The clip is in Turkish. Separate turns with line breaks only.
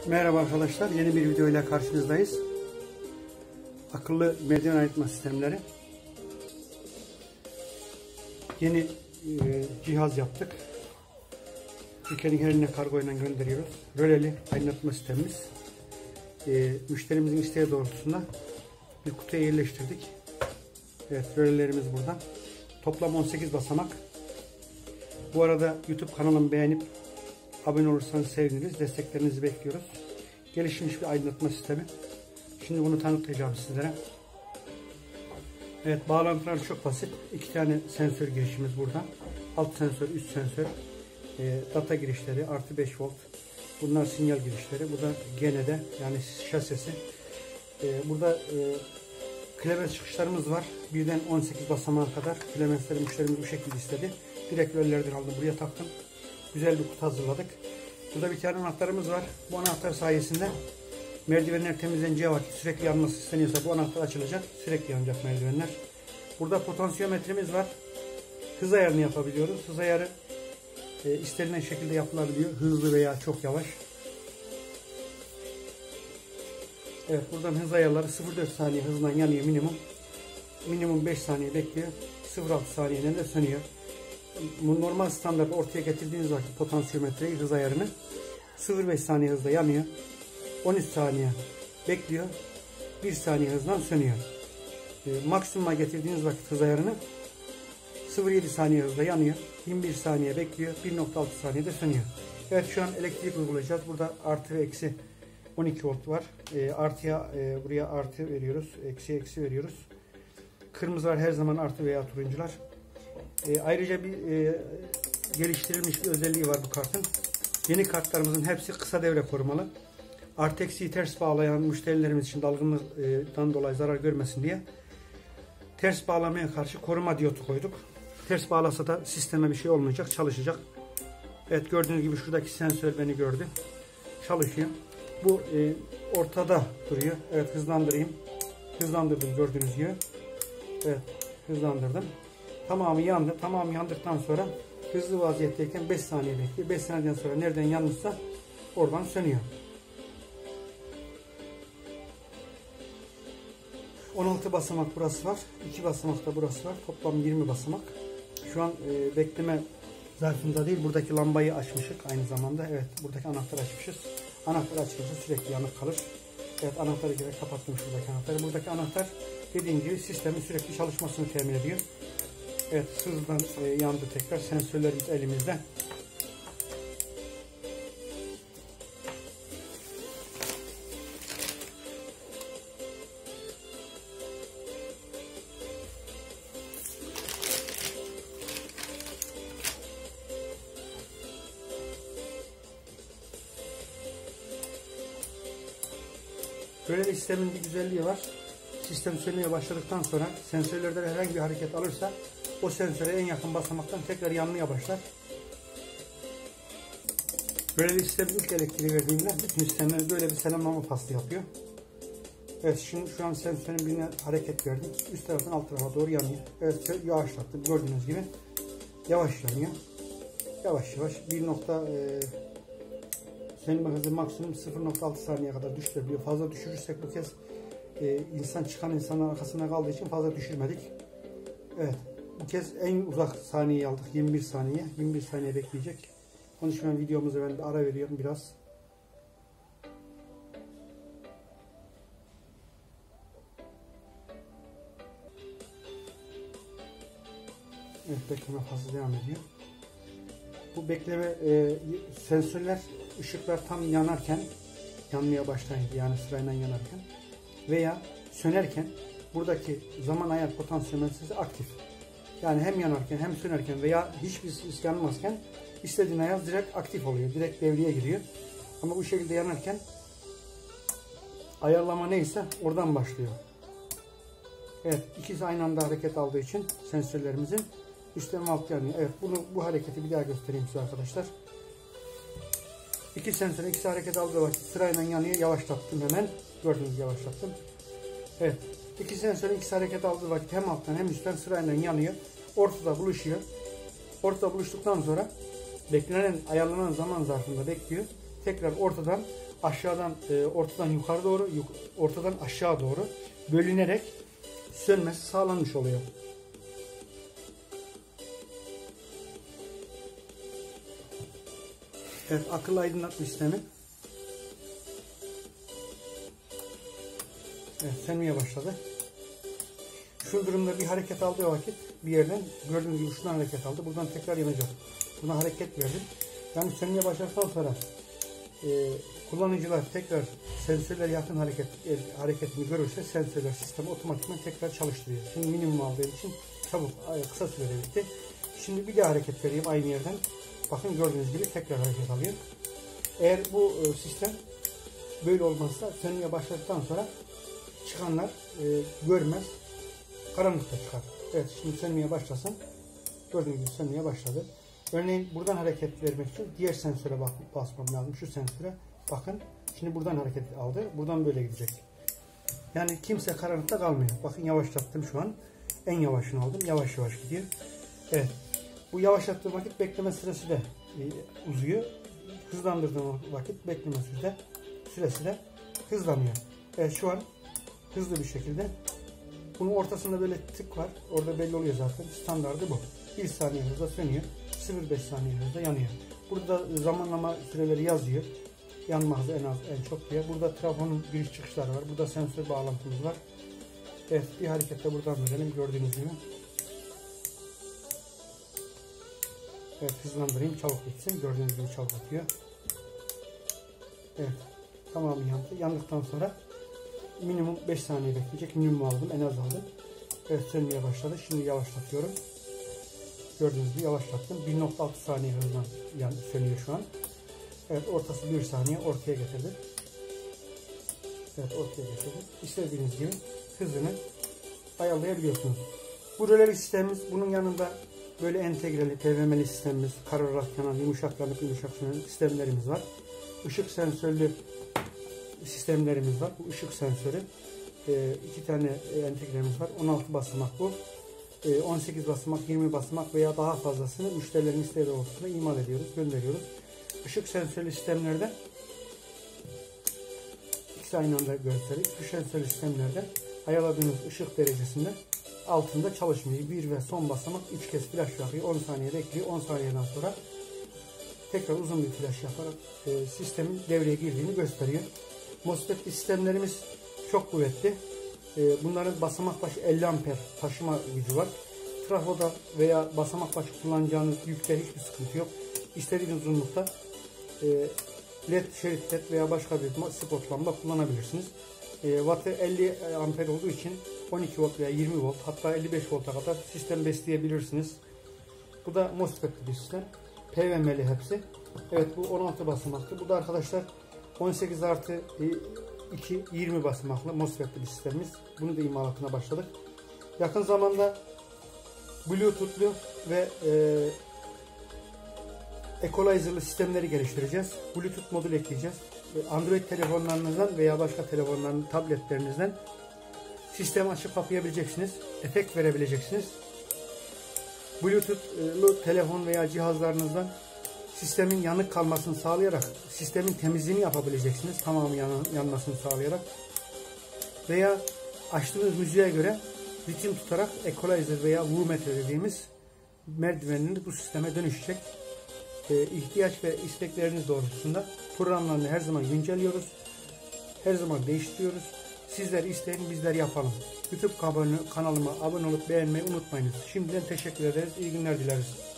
Merhaba arkadaşlar, yeni bir video ile karşınızdayız. Akıllı merdiven ayırtma sistemleri. Yeni cihaz yaptık. Ülkenin her yerine kargo ile gönderiyoruz. Röleli aydınlatma sistemimiz. Müşterimizin isteği doğrultusunda bir kutuya yerleştirdik. Evet, rölelerimiz buradan. Toplam 18 basamak. Bu arada YouTube kanalımı beğenip abone olursanız seviniriz. Desteklerinizi bekliyoruz. Gelişmiş bir aydınlatma sistemi. Şimdi bunu tanıtacağım sizlere. Evet, bağlantılar çok basit. 2 tane sensör girişimiz burada. Alt sensör, üst sensör. Data girişleri artı 5 volt. Bunlar sinyal girişleri. Bu da GND yani şasisi. Burada klemens çıkışlarımız var. Birden 18 basamağa kadar. Klemensleri müşterimiz bu şekilde istedi. Direkt röllerden aldım. Buraya taktım. Güzel bir kutu hazırladık. Burada bir tane anahtarımız var. Bu anahtar sayesinde merdivenler temizleneceği vakit sürekli yanması isteniyorsa bu anahtar açılacak. Sürekli yanacak merdivenler. Burada potansiyometremiz var. Hız ayarını yapabiliyoruz. Hız ayarı istenilen şekilde yapılabiliyor. Hızlı veya çok yavaş. Evet, buradan hız ayarları 0.4 saniye hızla yanıyor minimum. Minimum 5 saniye bekliyor. 0.6 saniyeden de sönüyor. Bu normal standart ortaya getirdiğiniz vakit potansiyometreyi, hız ayarını 0.5 saniye hızla yanıyor. 13 saniye bekliyor. 1 saniye hızla sönüyor. Maksimuma getirdiğiniz vakit hız ayarını 0.7 saniye hızla yanıyor. 21 saniye bekliyor. 1.6 saniyede sönüyor. Evet, şu an elektrik uygulayacağız. Burada artı ve eksi 12 volt var. Artıya buraya artı veriyoruz. Eksi veriyoruz. Kırmızılar her zaman artı veya turuncular. Ayrıca bir geliştirilmiş bir özelliği var bu kartın. Yeni kartlarımızın hepsi kısa devre korumalı. Artı eksiği ters bağlayan müşterilerimiz için dalgınlıktan dolayı zarar görmesin diye ters bağlamaya karşı koruma diyotu koyduk. Ters bağlasa da sisteme bir şey olmayacak, çalışacak. Evet, gördüğünüz gibi şuradaki sensör beni gördü. Çalışıyor. Bu ortada duruyor. Evet, hızlandırayım. Hızlandırdım gördüğünüz gibi. Evet, hızlandırdım. Tamamı yandı. Tamamı yandıktan sonra hızlı vaziyetteyken 5 saniye bekliyor. 5 saniyeden sonra nereden yanmışsa oradan sönüyor. 16 basamak burası var. 2 basamak da burası var. Toplam 20 basamak. Şu an bekleme zarfında değil. Buradaki lambayı açmışık aynı zamanda. Evet, buradaki anahtarı açmışız. Anahtar açılırsa sürekli yanık kalır. Evet, anahtarı gerek kapattım şuradaki anahtarı. Buradaki anahtar dediğim gibi sistemin sürekli çalışmasını temin ediyor. Evet, hızdan yandı tekrar. Sensörlerimiz elimizde. Böyle bir sistemin bir güzelliği var. Sistem sönmeye başladıktan sonra sensörlerden herhangi bir hareket alırsa o sensöre en yakın basamaktan tekrar yanmaya başlar. Böyle bir sistem ilk elektriği verdiğinde bütün sistemler böyle bir selamlama faslı yapıyor. Evet, şimdi şu an sensörün birine hareket verdim. Üst taraftan alt tarafa doğru yanıyor. Evet, yavaşlattım. Gördüğünüz gibi yavaş yanıyor. Yavaş yavaş sönme hızı maksimum 0.6 saniye kadar düşürebiliyor. Fazla düşürürsek bu kez çıkan insanın arkasına kaldığı için fazla düşürmedik. Evet, bu kez en uzak saniyeyi aldık. 21 saniye. 21 saniye bekleyecek. Onun için ben videomuza bir ara veriyorum biraz. Evet, bekleme fazla devam ediyor. Bu bekleme sensörler ışıklar tam yanarken, yanmaya başlayınca yani sırayla yanarken veya sönerken buradaki zaman ayar potansiyometresi aktif. Yani hem yanarken hem sönerken veya hiçbir sis yanmazken istediğin ayar direkt aktif oluyor. Direkt devreye giriyor. Ama bu şekilde yanarken ayarlama neyse oradan başlıyor. Evet, ikisi aynı anda hareket aldığı için sensörlerimizin üstten ve alt yanıyor. Evet, bu hareketi bir daha göstereyim size arkadaşlar. İki sensör ikisi hareket aldığı vakit sırayla yanıyor. Yavaşlattım hemen. Gördüğünüz gibi yavaşlattım. Evet. İki sensörün ikisi hareket aldığı vakit hem alttan hem üstten sırayla yanıyor. Ortada buluşuyor. Ortada buluştuktan sonra beklenen, ayarlanan zaman zarfında bekliyor. tekrar ortadan aşağıdan ortadan yukarı doğru, ortadan aşağı doğru bölünerek sönmesi sağlanmış oluyor. Evet, akıllı aydınlatma sistemi. Evet, sönmeye başladı. Şu durumda bir hareket aldığı vakit bir yerden gördüğünüz gibi şuradan hareket aldı. Buradan tekrar yanacak. Buna hareket verdim. Yani sönmeye başladıktan sonra kullanıcılar tekrar sensörler yakın hareketini görürse sensörler sistemi otomatikman tekrar çalıştırıyor. Şimdi minimum aldığı için çabuk, kısa sürede bitti. Şimdi bir daha hareket vereyim aynı yerden. Bakın gördüğünüz gibi tekrar hareket alıyor. Eğer bu sistem böyle olmazsa sönmeye başladıktan sonra çıkanlar görmez, karanlıkta çıkar. Evet, şimdi sönmeye başlasın. Gördüğünüz gibi sönmeye başladı. Örneğin buradan hareket vermek için diğer sensöre basmam lazım. Şu sensöre bakın. Şimdi buradan hareket aldı. Buradan böyle gidecek. Yani kimse karanlıkta kalmıyor. Bakın yavaşlattım şu an. En yavaşını aldım. Yavaş yavaş gidiyor. Evet. Bu yavaşlattığım vakit bekleme süresi de uzuyor. Hızlandırdığım vakit bekleme süresi de hızlanıyor. Evet, şu an hızlı bir şekilde. Bunun ortasında böyle tık var. Orada belli oluyor zaten. Standardı bu. 1 saniye hızla sönüyor. 0,5 saniye hızla yanıyor. Burada zamanlama süreleri yazıyor. Yanma hızı en çok diye. Burada trafonun giriş çıkışları var. Burada sensör bağlantımız var. Evet, bir hareketle buradan verelim. Gördüğünüz gibi. Evet, hızlandırayım. Çabuk bitsin. Gördüğünüz gibi çabuk atıyor. Evet. Tamamı yandı. Yandıktan sonra minimum 5 saniye bekleyecek. Minimum aldım. En az aldım. Evet, sönmeye başladı. Şimdi yavaşlatıyorum. Gördüğünüz gibi yavaşlattım. 1,6 saniye hızla sönüyor şu an. Evet, ortası 1 saniye ortaya getirdim. Evet, ortaya getirdim. İstediğiniz gibi hızını ayarlayabiliyorsunuz. Bu röle sistemimiz, bunun yanında böyle entegreli, PWM'li sistemimiz, kararak yanan, yumuşak yanıp yumuşak sönen sistemlerimiz var. Işık sensörlü sistemlerimiz var. Bu ışık sensörü. 2 tane entegremiz var. 16 basamak bu. 18 basamak, 20 basamak veya daha fazlasını müşterilerin isteği doğrultusunda imal ediyoruz, gönderiyoruz. Işık sensörlü sistemlerde ikisi aynı anda gösteriyor. Işık sensörlü sistemlerde ayarladığınız ışık derecesinde altında çalışmıyor. Bir ve son basamak 3 kez flash yakıyor. 10 saniye bekliyor. 10 saniyeden sonra tekrar uzun bir flash yaparak sistemin devreye girdiğini gösteriyor. MOSFET sistemlerimiz çok kuvvetli. Bunların basamak başı 50 amper taşıma gücü var. Trafoda veya basamak başı kullanacağınız yükte hiçbir sıkıntı yok. İstediğiniz uzunlukta LED, şerit LED veya başka bir spot lamba kullanabilirsiniz. Wattı 50 amper olduğu için 12 volt veya 20 volt, hatta 55 volta kadar sistem besleyebilirsiniz. Bu da MOSFET'li bir sistem. PWM'li hepsi. Evet, bu 16 basamaklı. Bu da arkadaşlar 18 artı 2 20 basamaklı MOSFET'li bir sistemimiz. Bunu da imalatına başladık. Yakın zamanda Bluetooth'lu ve equalizer'lı sistemleri geliştireceğiz. Bluetooth modül ekleyeceğiz. Android telefonlarınızdan veya başka telefonların, tabletlerinizden sistemi açıp kapayabileceksiniz. Efekt verebileceksiniz. Bluetooth'lu telefon veya cihazlarınızdan sistemin yanık kalmasını sağlayarak sistemin temizliğini yapabileceksiniz. Tamamı yanmasını sağlayarak. Veya açtığınız müziğe göre ritim tutarak equalizer veya Wu-metre dediğimiz merdiveniniz bu sisteme dönüşecek. İhtiyaç ve istekleriniz doğrultusunda programlarını her zaman güncelliyoruz. Her zaman değiştiriyoruz. Sizler isteyin, bizler yapalım. YouTube kanalıma abone olup beğenmeyi unutmayınız. Şimdiden teşekkür ederiz. İyi günler dileriz.